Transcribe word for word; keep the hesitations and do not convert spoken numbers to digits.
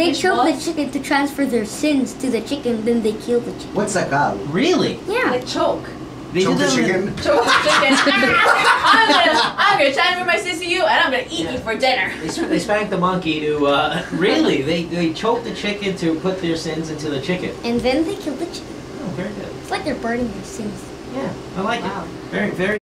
they fish choke balls? the chicken to transfer their sins to the chicken, then they kill the chicken. What's sakal? Really? Yeah. They choke. They Choke do the that in- chicken? Choke the chicken. I'm gonna, I'm gonna transfer my sins to you, and I'm gonna eat Yeah. you for dinner. They, sp- they spank the monkey to, uh, really, they, they choke the chicken to put their sins into the chicken. And then they kill the chicken. Oh, very good. It's like they're burning their sins. Yeah, I like Wow. it. Very, very